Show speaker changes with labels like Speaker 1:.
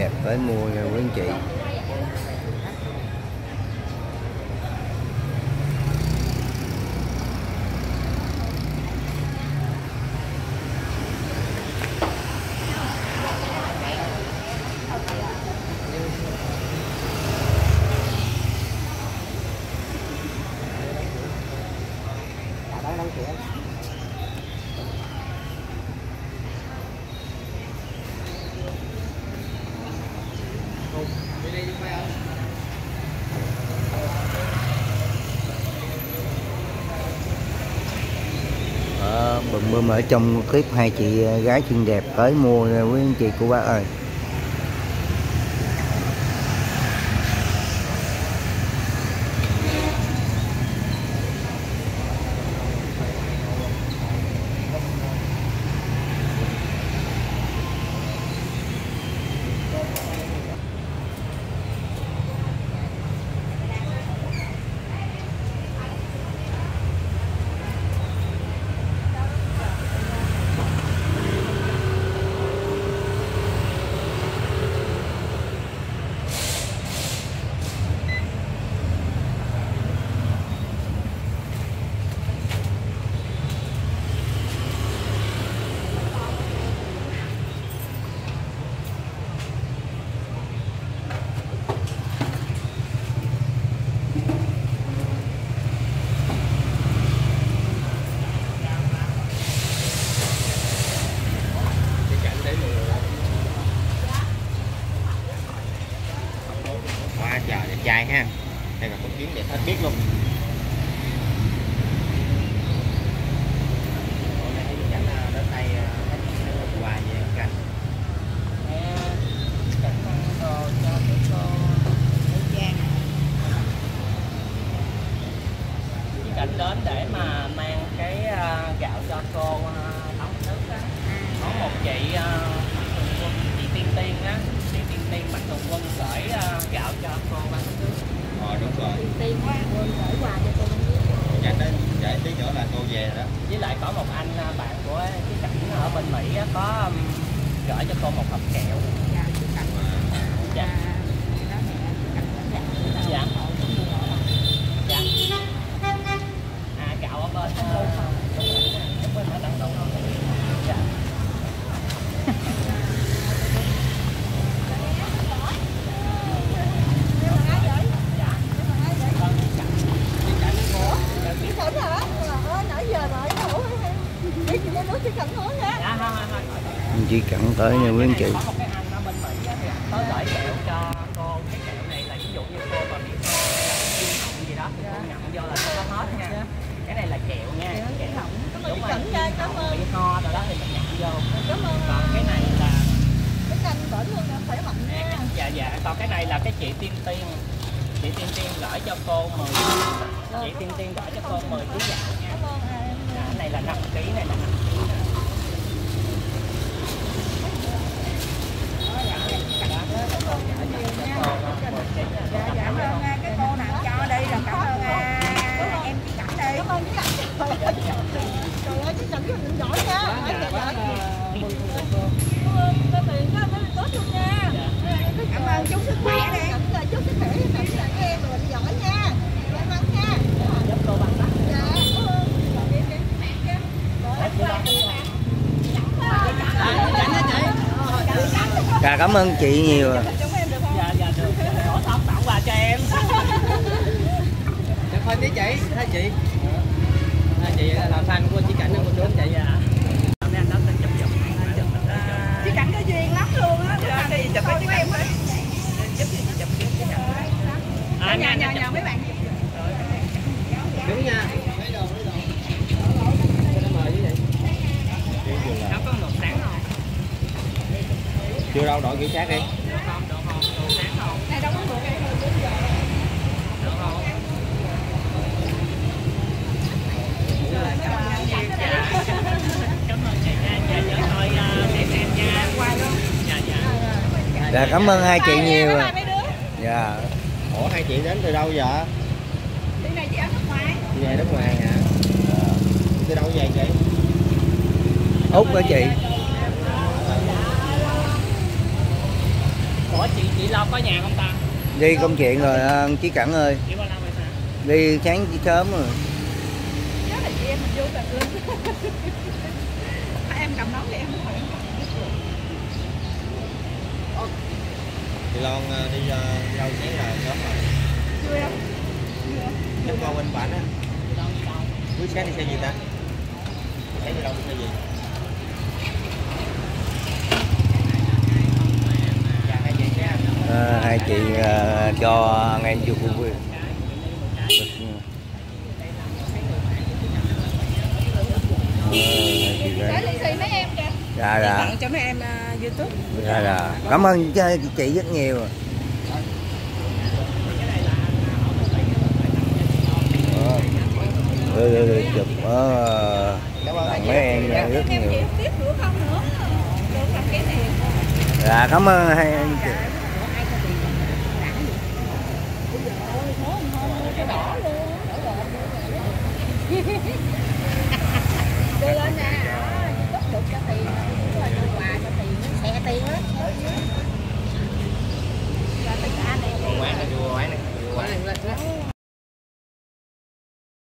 Speaker 1: đẹp tới mua nha quý anh chị. Bùm bùm ở trong clip hai chị gái xinh đẹp tới mua nha quý anh chị cô bác ơi.
Speaker 2: Trời đẹp trai ha, đây là con kiến đẹp hết biết luôn. Hôm nay chị Cảnh đến đây quà về Cảnh. Cảnh mang đồ cho cái cô nữ trang. Chị Cảnh đến để mà mang cái gạo cho cô tống nước á. Có một chị Tiên Tiên á. Tiên Mạnh Thường Quân gửi gạo cho cô bán nước. Đúng rồi. Tiên quá, Quân gửi quà cho cô bán nước. Dạ đến để tí nữa là cô về rồi đó. Với lại có một anh bạn của cái Cảnh ở bên Mỹ á, có gửi cho cô một hộp kẹo. Dạ, chị Cảnh. Dạ. Dạ. Dạ. Gạo ở bên bên ở đằng đâu. Dạ.
Speaker 1: Chị Cảnh tới nha quý anh chị.
Speaker 2: Có một cái anh ở bên Mỹ tới gửi kẹo cho cô. Cái kẹo này là ví dụ như cô còn bị họng gì đó thì cô nhận vô là cô có hết nha. Cái này là kẹo nha. Kẹo đúng rồi. Bị ho rồi đó thì mình nhận vô. Còn cái này là
Speaker 3: cái anh bển luôn khỏe mạnh nha.
Speaker 2: Dạ. Còn cái này là cái chị Tiên Tiên. Chị Tiên Tiên gửi cho cô 10. Chị Tiên Tiên gửi cho cô 10 kg gạo nha. Cái này là 5 kg, này là 5 kg.
Speaker 3: Dạ, cảm ơn cái cô nào cho đây, là cảm ơn em chị Cảnh đây. Cảm ơn chị Cảnh. Trời ơi, chị Cảnh mình giỏi nha. Tiền đó mới tốt luôn nha. Cảm ơn chú sức khỏe đi. Chúc sức khỏe cho em rồi giỏi nha. May mắn nha.
Speaker 2: Giúp cô bằng đó.
Speaker 3: Dạ.
Speaker 1: Dạ cảm ơn chị nhiều.
Speaker 2: Dạ được. Có tóc tặng quà cho em. Được thôi tí chị, thấy chị. Chị là fan của chị Cảnh của chú anh chị à. Mấy anh đó tên chụp giùm.
Speaker 3: Chị Cảnh có duyên lắm luôn á.
Speaker 2: Đi chụp với chị em ấy. Chụp
Speaker 3: nhờ mấy bạn.
Speaker 2: Đúng nha. Nó có ngược sáng không? Chưa đâu, đổi kiểu khác đi. Được không? Sáng không?
Speaker 3: Này đâu có ngược em.
Speaker 2: Được không? Cảm ơn chị nha. Dạ nhớ thôi em nha.
Speaker 3: Qua luôn.
Speaker 2: Dạ.
Speaker 1: Dạ cảm ơn hai chị nhiều. Dạ.
Speaker 2: Ủa hai chị đến từ đâu vậy?
Speaker 3: Đi này chị ở nước ngoài.
Speaker 2: Chị về nước ngoài hả? Từ đâu về chị?
Speaker 1: Úc hả chị?
Speaker 2: chị Long có nhà không ta?
Speaker 1: Đi công chuyện rồi Chí Cẩn ơi.
Speaker 2: Chị bao lâu rồi sao?
Speaker 1: Đi sáng sớm rồi.
Speaker 3: Chắc là chị em mình vô tận lưng. Em cầm nón thì em không phải.
Speaker 4: Chị Loan đi đâu sáng là sớm rồi.
Speaker 3: Chưa đâu.
Speaker 4: Nếu con bên bản á. Cuối sáng đi xe gì ta? Sáng đi đâu đi xe gì?
Speaker 1: Hai chị cho anh em vô khu vực.
Speaker 3: Tới lì xì mấy em kìa.
Speaker 1: Dạ.
Speaker 3: Tặng cho mấy em YouTube.
Speaker 1: Dạ. Cảm ơn chị rất nhiều. Chụp tặng mấy em rất nhiều.
Speaker 3: Tiếp nữa không nữa. Được làm cái này.
Speaker 1: Dạ cảm ơn hai anh chị.